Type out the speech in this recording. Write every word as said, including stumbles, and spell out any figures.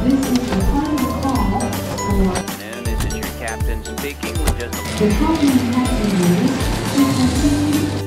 This is the final call for And this is your captain speaking. Just the company passengers to continue